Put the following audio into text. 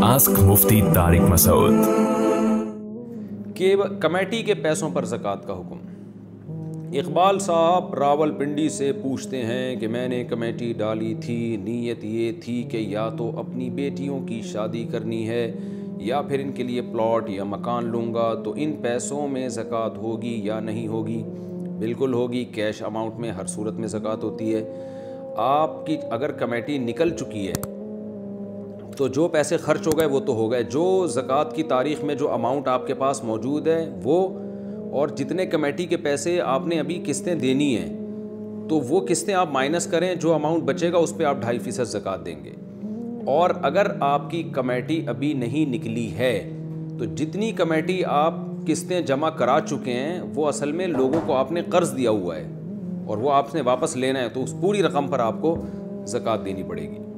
Ask मुफ्ती तारिक मसूद। कि committee के पैसों पर ज़कात का हुक्म। इकबाल साहब रावलपिंडी से पूछते हैं कि मैंने कमेटी डाली थी, नीयत ये थी कि या तो अपनी बेटियों की शादी करनी है या फिर इनके लिए प्लॉट या मकान लूँगा, तो इन पैसों में ज़कात होगी या नहीं होगी? बिल्कुल होगी। कैश अमाउंट में हर सूरत में ज़कात होती है। आपकी अगर कमेटी निकल चुकी है तो जो पैसे खर्च हो गए वो तो हो गए, जो ज़कात की तारीख़ में जो अमाउंट आपके पास मौजूद है वो, और जितने कमेटी के पैसे आपने अभी किस्तें देनी हैं तो वो किस्तें आप माइनस करें, जो अमाउंट बचेगा उस पर आप 2.5% ज़कात देंगे। और अगर आपकी कमेटी अभी नहीं निकली है तो जितनी कमेटी आप किस्तें जमा करा चुके हैं वो असल में लोगों को आपने कर्ज़ दिया हुआ है और वो आपने वापस लेना है, तो उस पूरी रकम पर आपको ज़कात देनी पड़ेगी।